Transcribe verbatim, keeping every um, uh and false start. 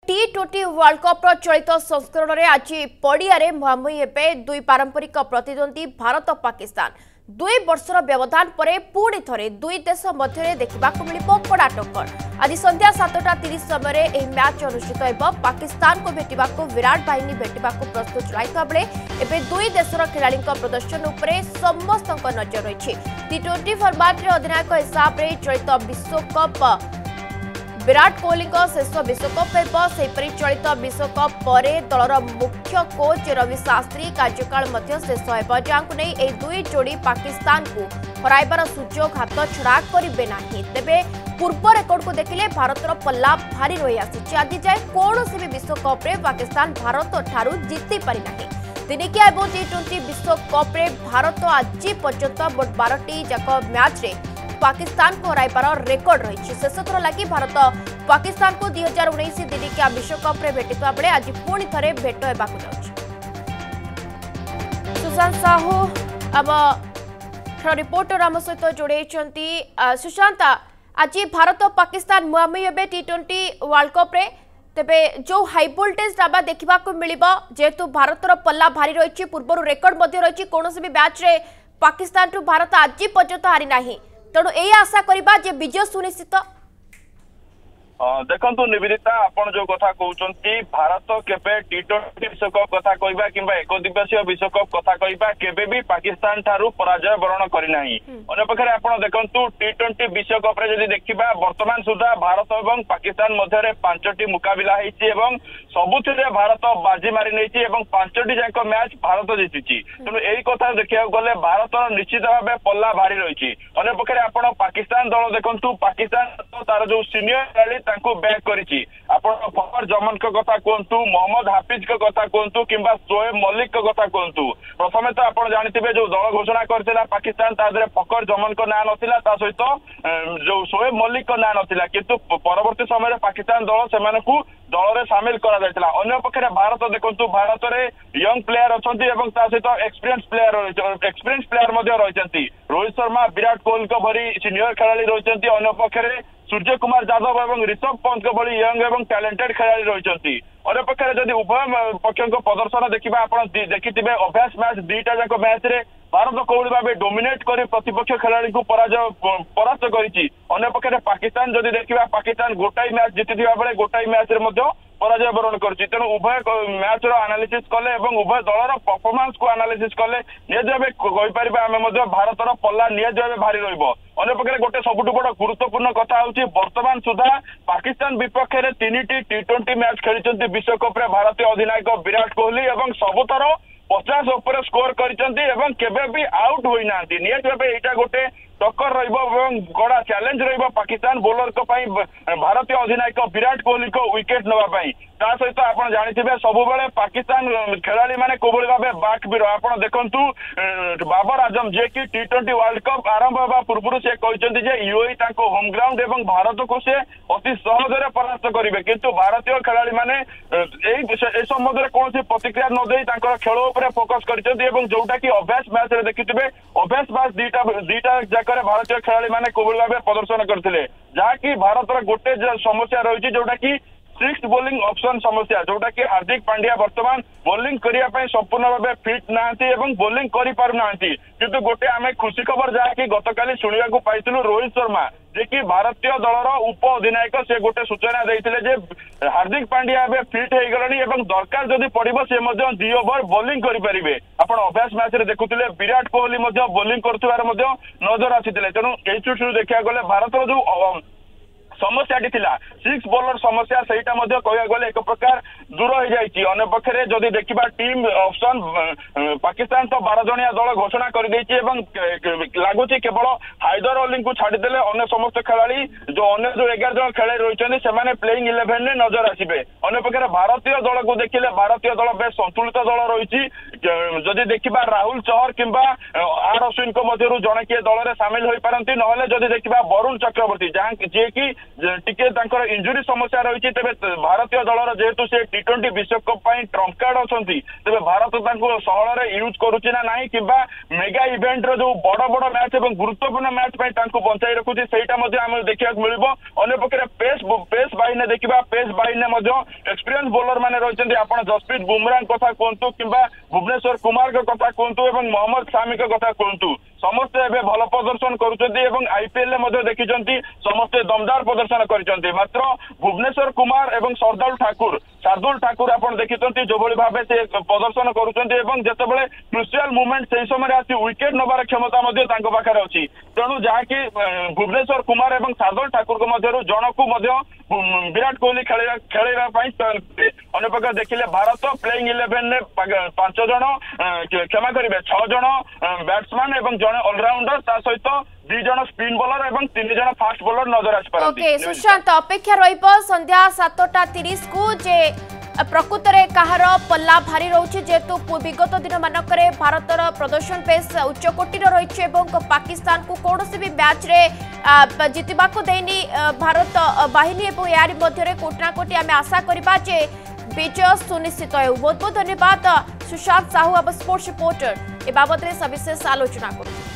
T twenty World cup चलित संस्करण में आज पड़िया मुहांमुही हे दुई पारंपरिक प्रतिद्वंदी भारत और पाकिस्तान दुई वर्षर व्यवधान पर पुणी थे दुई देश मध्य देखा मिल कड़ा टक्कर। आज संध्या सातटा तीस समय यह मैच अनुष्ठित हो पाकिस्तान को भेटा विराट बाहिनी भेटा प्रस्तुत चलाइता बेले एवं दुई देशर खेलाड़ी प्रदर्शन उपरे समस्त नजर रही। टी ट्वेंटी फर्माट अधिनायक हिसाब से चलित विश्वकप विराट कोहली शेष विश्वकप होपरी चलित विश्वकप पर दलर मुख्य कोच रवि शास्त्री कार्यकाल शेष हो जहां नहीं दुई जोड़ी पाकिस्तान को हराइबार सुजोग हाथ छड़ा करेंगे ना। तेबे पूर्व रेकर्ड को देखिले भारतर पल्ला भारी रही आसी। आज जाए कौन भी विश्वकप पाकिस्तान भारत ठारू जीति पारि नाही। दिनिकिया एवं टी ट्वेंटी विश्वकप भारत आज पर्यंत मोट बारटी जाक मैच रे पाकिस्तान को हराइबार रेकर्ड रही। शेष थर लगी भारत पाकिस्तान को दुई हजार उन्नीस दिनिकिया विश्वकप भेटिता बेले आज पुणी थे भेट होगाक जाउछि। सुशांत साहू अब खेल रिपोर्टर आम सहित जोड़े। सुशांत, आज भारत और पाकिस्तान मुहांमुही हे टी ट्वेंटी वर्ल्ड कप रे तेबे जो हाई वोल्टेज ड्रामा देखा मिल जेहेतु भारतर पल्ला भारी रही पूर्व रेकर्ड रही कौन भी मैच रे पाकिस्तान टू भारत आज पर्यंत हारी ना तेणु यही आशा करबा जे विजय सुनिश्चित। देखंतु निवेदिता आपण जो कथा कहउचंती भारत केबे टी ट्वेंटी विश्वकप कथा कहबा किंबा एक दिवसीय विश्वकप कथा कहबा केबे भी पाकिस्तान थारू पराजय वरण करि नाही। अन्य पक्षरे आपण देखंतु टी ट्वेंटी विश्वकप रे जदि देखिबा वर्तमान सुधा भारत एवं पाकिस्तान मध्य रे पांचटी मुकाबिला हेछि एवं सबुथिरे भारत बाजी मारि नैछि एवं पांचटी जाक मैच भारत जितिछि। तेणु एही कथा देखिया गले भारत निश्चित भाबे पल्ला भारी रहिछि। अन्य पक्षरे आपण पाकिस्तान दल देखंतु पाकिस्तान तार जो सीनियर खेलाड़ी तांको बैक करिछि। आपण फखर जमन को कथा कहंतु मोहम्मद हाफिज को कथा कहंतु किंबा शोएब मलिक को कथा कहंतु प्रथमे तो आपण जानिथिबे जो दल घोषणा करथिला पाकिस्तान तादरे फखर जमन को ना नथिला ता सहित जो शोएब मलिक को ना नथिला किंतु परवर्ती समय रे पाकिस्तान दल सेमानकु दल रे शामिल करा जायतिला। अन्य पक्षरे भारत देखंतु भारत रे यंग प्लेयर अछंती एवं ता सहित एक्सपीरियंस प्लेयर एक्सपीरियंस प्लेयर मध्ये रहिसंती। रोहित शर्मा विराट कोहली को भरी सीनियर खेलाड़ी रहिसंती। अन्य पक्षरे सूर्य कुमार यादव एवं ऋषभ पंत को भली यंग एवं टैलेंटेड खेलाड़ी रही। अन्य पक्षरे जदि उभय पक्षों को प्रदर्शन देखा आप देखिथिबे अभ्यास मैच दुईटा जाक मैच रे भारत कोहली भाव डोमिनेट कर प्रतिपक्ष खेलाड़ी को पराजय परास्त करिछि। अन्य पक्षरे पाकिस्तान जदि देखा पाकिस्तान गोटाई मैच जीतिथिबा बेले गोटाई मैच रे मध्य पराजय वरण करिछि। तेणु उभय मैच रो एनालिसिस कले एवं उभय दलर परफॉर्मेंस को एनालिसिस कले निज भाव कहि परिबा आमे मध्य भारतर पल्ला निज भाव भारी रहिबो। अन्य पक्षरे गोटे सबुठु बड़ गुरुत्वपूर्ण कथा होछि वर्तमान सुधा पाकिस्तान विपक्ष रे तीनिटी टी ट्वेंटी मैच खेलिचंती विश्वकप रे भारतीय अधिनायक विराट कोहली एवं सबुतर पचास उपर स्कोर करिचंती एवं केबे भी आउट होई नांती। निज भाव एटा गोटे टक्कर रहिबो एवं बड़ा चैलेंज रहिबो पाकिस्तान बोलर को पई भारतीय अधिनायक विराट कोहली को विकेट नवा पई। ता सहित आपण जानिथिबे सब बेले पाकिस्तान खेलाड़ी माने कोबळी भाबे बाक बिरो आपण देखंतु बाबर आजम जे कि टी ट्वेंटी वर्ल्ड कप आरंभ होबा पूर्व से कहिसंती जे यूएई ताको होम ग्राउंड एवं भारत को से अति सहज रे परास्त करिवे किंतु भारतीय खेलाड़ी माने एई ए संबंध रे कोनसी प्रतिक्रिया न देई तांकर खेल ऊपर फोकस करिसंती एवं जोटा कि अभ्यास मैच रे देखिथिबे अभ्यास मैच दीटा दीटा जाकर भारतीय खेलाड़ी माने कोबळी भाबे प्रदर्शन करथिले जहा कि भारतर गोटे समस्या रही जोटा कि सिक्स बोलिंग ऑप्शन समस्या जोटा कि हार्दिक पांड्या वर्तमान बोलिंग करिया पई संपूर्ण भाबे फिट नांती एवं बोलिंग करि पारु नांती। किंतु गोटे आमे खुशी खबर जहा कि गतकाली सुनिया को पाइथिलु रोहित शर्मा जे कि भारतीय दलर उप अधिनायक से गोटे सूचना देइथिले जे हार्दिक पांड्या एबे फिट हे गलनी एवं दरकार जदि पड़िबो से मध्य दि ओवर बोलिंग करि परिबे। आपण अभ्यास मैच रे देखुथिले विराट कोहली मध्य बोलिंग करथुवार मध्य नजर आसीथिले। तेनु एई चुटु देखिया गले भारतर जो समस्याटी थिला सिक्स बॉलर समस्या सेटा मध्य कहया गले एक प्रकार दूर हो जाइछि। अन्य पक्षरे जदि देखिबा टीम ऑप्शन पाकिस्तान तो बारह जणिया दल घोषणा कर दैछि एवं लागुछि केवल हायदर अली को छाडी देले अन्य समस्त खेलाड़ी जो अन्य जो ग्यारह जण खेलाड़ी रहिछन्ति सेमाने प्लेइंग इलेवन ने नजर आसीबे। अन्य पक्षरे भारतीय दल को देखिले भारतीय दल बेस संतुलित दल रहिछि। जदि देखिबा राहुल चहर किंबा आर अश्विन को मध्यरु जणे के दल रे शामिल होई पारंती नहले जदि देखिबा वरुण चक्रवर्ती जहां जे कि टिके तांकर इंजुरी समस्या रही तेरे भारतीय दलर जेहेतु से टी ट्वेंटी विश्वकप ट्रंप अच्छा तेरे भारत सहल यूज करुच्ची ना ना कि मेगा इवेंट जो बड़ बड़ मैच और गुरुत्वपूर्ण मैच बचाई रखुच्छी से देखा मिल अंपक्षे पेस पेस बाहिनी देखा पेस बाहिनी एक्सपीरियंस बोलर मैंने रही आप जसप्रीत बुमराह कथा कहतु कि भुवनेश्वर कुमार कथा कहतु और मोहम्मद शामी कथा कहतु समस्ते एवं भल प्रदर्शन करुँच आईपीएल देखी समस्ते दमदार प्रदर्शन कर मात्र भुवनेश्वर कुमार और सरदार ठाकुर शार्दुल ठाकुर आप देखी जो भाव से प्रदर्शन करुँचे क्रुशियल मुवमेंट से समय आसी विकेट नबार क्षमता पाखे अच्छी तेणु जहाँकि भुवनेश्वर कुमार और शार्दुल ठाकुर मध्य जन को विराट कोहली खेलवाई अंपक्ष देखिले भारत प्लेइंग इलेवेन पांच जन क्षमा करेंगे छह जन बैट्समैन और जड़े ऑलराउंडर ता सहित दी जन स्पिन बॉलर और तीन जन फास्ट बॉलर नजर आसपार। ओके सुशांत अपेक्षा रहिब संध्या सातटा तीस को जे प्रकृत में कहार पल्ला भारी रही जेहेतु विगत दिन मानक भारतर प्रदर्शन बेस उच्चकोटीर रही पाकिस्तान को कौन भी मैच रे जितवा देनी भारत बाहिनी और यार मध्य कोटिना कोटी आम आशा करवा जे विजय सुनिश्चित हो। बहुत बहुत धन्यवाद सुशांत साहू अब स्पोर्ट्स रिपोर्टर ए बाबद सविशेष आलोचना करूँ।